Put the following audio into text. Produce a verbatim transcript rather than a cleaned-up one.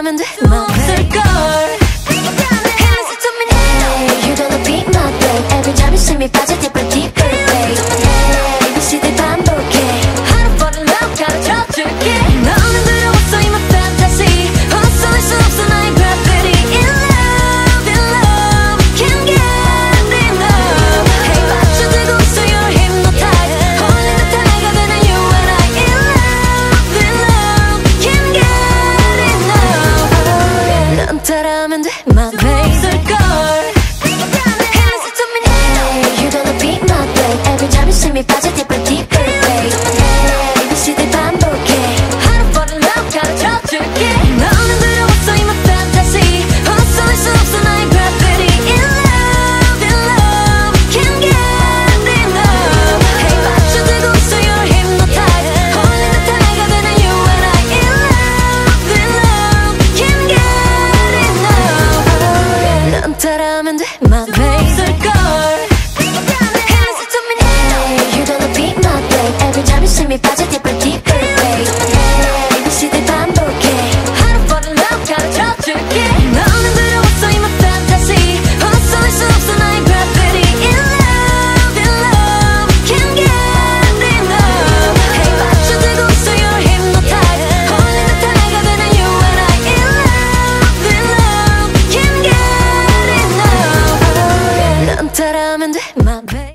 따라하면 돼 없을걸. You don't repeat my brain every time you see me 빠져 deeper deeper babe. A B C D 반복해 하루버린 love 가르쳐줄게. 너는 들어왔어 in my fantasy 헛소릴 수 없어 나의 gravity. In love in love can't get enough. Hey 맞춰들고 있어 you're hypnotized 홀린 듯한 내가 되는 you and I. In love in love can't get enough. 넌 따라하면 돼 my babe. See me 빠져 deeper deeper babe. A B C D 반복해 하루버린 love 가르쳐줄게. 너는 들어왔어 in my fantasy 헛소릴 수 없어 나의 gravity. In love in love can't get enough. Hey 맞춰들고 있어 you're hypnotized 홀린 듯한 내가 되는 you and I. In love in love can't get enough. 넌 따라하면 돼 my babe. See me 빠져 deeper deeper babe. A B C D 반복해 하루버린 love 가르쳐줄게. 너는 들어왔어 in my fantasy 헛소릴 수 없어 나의 gravity. In love in love can't get enough. Hey 맞춰들고 있어 you're hypnotized 홀린 듯한 내가 되는 you and I. In love in love can't get enough. 넌 따라하면 돼 my babe.